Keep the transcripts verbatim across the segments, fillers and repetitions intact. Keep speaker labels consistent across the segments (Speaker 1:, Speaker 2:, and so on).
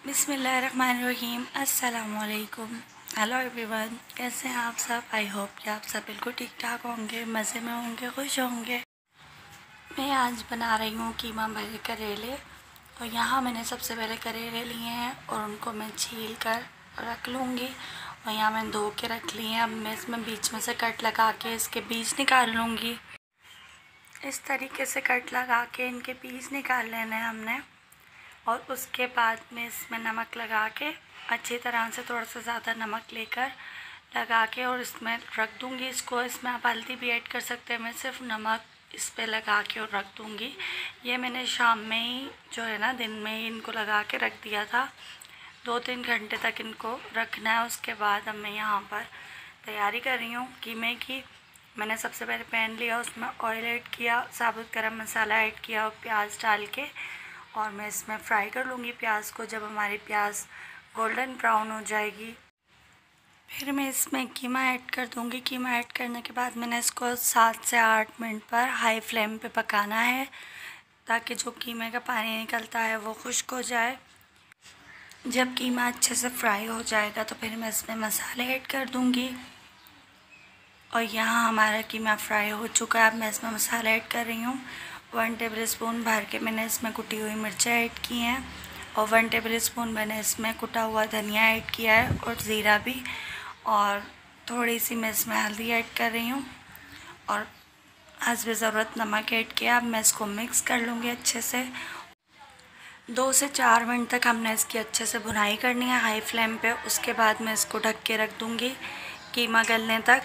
Speaker 1: बिस्मिल्लाहिर्रहमानिर्रहीम। अस्सलामुअलैकुम। Hello everyone, कैसे हैं आप सब। आई होप कि आप सब बिल्कुल ठीक ठाक होंगे, मज़े में होंगे, खुश होंगे। मैं आज बना रही हूँ कीमा भरे करेले। और यहाँ मैंने सबसे पहले करेले लिए हैं और उनको मैं छील कर रख लूँगी। और यहाँ मैंने धो के रख लिए हैं। अब मैं इसमें बीच में से कट लगा के इसके बीज निकाल लूँगी। इस तरीके से कट लगा के इनके बीज निकाल लेने हैं हमने। और उसके बाद में इसमें नमक लगा के अच्छी तरह से, थोड़ा सा ज़्यादा नमक लेकर लगा के और इसमें रख दूँगी इसको। इसमें आप हल्दी भी ऐड कर सकते हैं, मैं सिर्फ नमक इस पे लगा के और रख दूँगी। ये मैंने शाम में ही जो है ना, दिन में ही इनको लगा के रख दिया था। दो तीन घंटे तक इनको रखना है। उसके बाद अब मैं यहाँ पर तैयारी कर रही हूँ कीमे की। मैंने सबसे पहले पैन लिया, उसमें ऑयल ऐड किया, साबुत गरम मसाला ऐड किया और प्याज डाल के और मैं इसमें फ्राई कर लूँगी प्याज को। जब हमारी प्याज गोल्डन ब्राउन हो जाएगी फिर मैं इसमें कीमा ऐड कर दूँगी। कीमा ऐड करने के बाद मैंने इसको सात से आठ मिनट पर हाई फ्लेम पे पकाना है, ताकि जो कीमे का पानी निकलता है वो खुश्क हो जाए। जब कीमा अच्छे से फ्राई हो जाएगा तो फिर मैं इसमें मसाले ऐड कर दूँगी। और यहाँ हमारा कीमा फ्राई हो चुका है। अब मैं इसमें मसाला ऐड कर रही हूँ। वन टेबल स्पून भर के मैंने इसमें कुटी हुई मिर्चें ऐड की हैं और वन टेबल स्पून मैंने इसमें कुटा हुआ धनिया ऐड किया है और ज़ीरा भी। और थोड़ी सी मैं इसमें हल्दी ऐड कर रही हूँ और हस्ब ज़रूरत नमक ऐड किया। अब मैं इसको मिक्स कर लूँगी अच्छे से। दो से चार मिनट तक हमने इसकी अच्छे से भुनाई करनी है हाई फ्लेम पे। उसके बाद मैं इसको ढक के रख दूँगी कीमा गलने तक।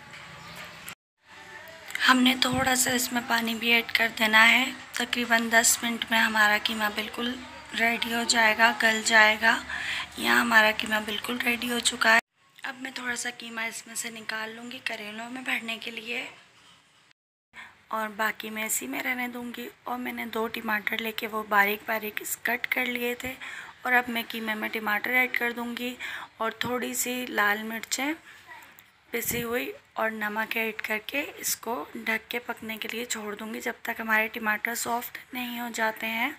Speaker 1: हमने थोड़ा सा इसमें पानी भी ऐड कर देना है। तकरीबन दस मिनट में हमारा कीमा बिल्कुल रेडी हो जाएगा, गल जाएगा। यहाँ हमारा कीमा बिल्कुल रेडी हो चुका है। अब मैं थोड़ा सा कीमा इसमें से निकाल लूँगी करेलों में भरने के लिए और बाकी मैं इसी में रहने दूँगी। और मैंने दो टमाटर लेके वो बारीक बारीक कट कर लिए थे और अब मैं कीमे में टमाटर ऐड कर दूँगी और थोड़ी सी लाल मिर्चें पिसी हुई और नमक ऐड करके इसको ढक के पकने के लिए छोड़ दूँगी, जब तक हमारे टमाटर सॉफ्ट नहीं हो जाते हैं।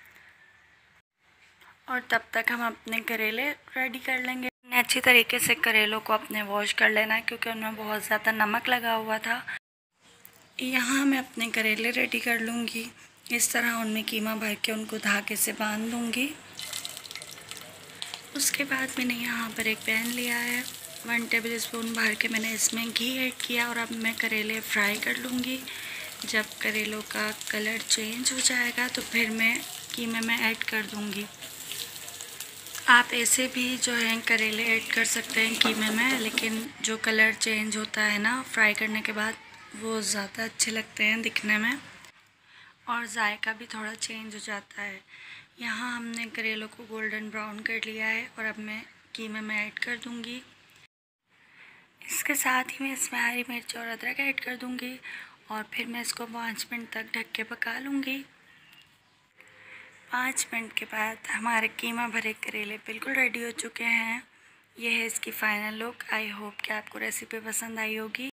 Speaker 1: और तब तक हम अपने करेले रेडी कर लेंगे। अच्छी तरीके से करेलों को अपने वॉश कर लेना है, क्योंकि उनमें बहुत ज़्यादा नमक लगा हुआ था। यहाँ मैं अपने करेले रेडी कर लूँगी। इस तरह उनमें कीमा भर के उनको धागे से बांध दूँगी। उसके बाद मैंने यहाँ पर एक पैन लिया है, वन टेबल स्पून भर के मैंने इसमें घी ऐड किया और अब मैं करेले फ्राई कर लूँगी। जब करेलों का कलर चेंज हो जाएगा तो फिर मैं कीमे में ऐड कर दूँगी। आप ऐसे भी जो है करेले ऐड कर सकते हैं कीमे में, लेकिन जो कलर चेंज होता है ना फ्राई करने के बाद, वो ज़्यादा अच्छे लगते हैं दिखने में और जायका भी थोड़ा चेंज हो जाता है। यहाँ हमने करेलों को गोल्डन ब्राउन कर लिया है और अब मैं कीमे में ऐड कर दूँगी। इसके साथ ही मैं इसमें हरी मिर्च और अदरक ऐड कर दूँगी और फिर मैं इसको पाँच मिनट तक ढक के पका लूँगी। पाँच मिनट के बाद हमारे कीमा भरे करेले बिल्कुल रेडी हो चुके हैं। यह है इसकी फ़ाइनल लुक। आई होप कि आपको रेसिपी पसंद आई होगी।